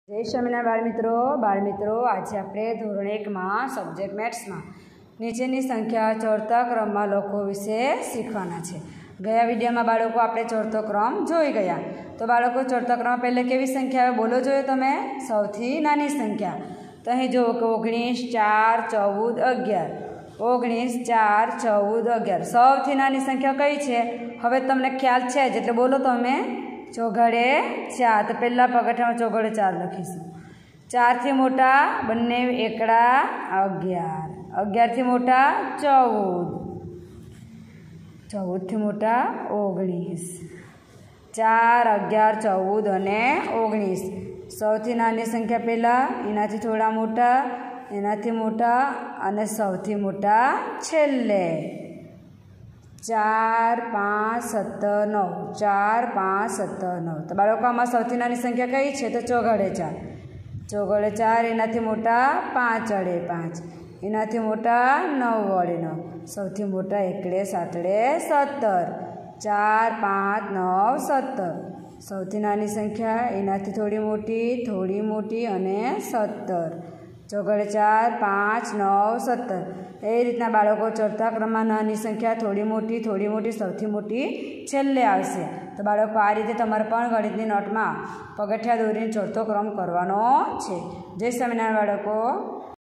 जय स्वामिनारायण बाळ मित्रों आज આપણે ધોરણ 1 માં સબ્જેક્ટ મેથ્સ માં નીચેની સંખ્યા ચડતા ક્રમમાં લખો વિશે શીખવાના છે। ગયા વિડિયોમાં બાળકો આપણે ચડતો ક્રમ જોઈ ગયા। તો બાળકો ચડતા ક્રમ પહેલે કેવી સંખ્યા આવે બોલો જોઈએ તમે? સૌથી નાની સંખ્યા। તો અહીં જો 19 4 14 11 19 4 14 11 સૌથી નાની સંખ્યા કઈ છે? હવે તમને ખ્યાલ છે જ એટલે બોલો તમે। ચોઘડે 4 तो पहला पगठा में चौघड़े 4 लखीशू। 4 थी मोटा बने एकड़ा 11 11 थी मोटा 14 14 थी मोटा 19 4 11 14 અને 19 સૌથી નાની સંખ્યા પહેલા એનાથી થોડા મોટા અને સૌથી મોટા છેલ્લે 4 5 7 9 4 5 7 9 तो बाळको आमां सौथी नानी संख्या कई छे? तो चौघड़े 4 एनाथी मोटा 5 वडे 5 एनाथी मोटा 9 वडे 9 सौथी मोटा एकड़े 17 4 5 9 17 सौथी नानी संख्या एनाथी थोड़ी मोटी अने 17 चौघड़े 4 5 9 17 ए रीतना बाळको चढ़ता क्रममां नानी संख्या थोड़ी मोटी सौथी मोटी छेल्ले आवशे। तो बाळको आ रीते तमारे पण गणितनी नोटमां पगथिया दोरीने चढ़तो क्रम करवानो छे। जय स्वामिनारायण बाळको।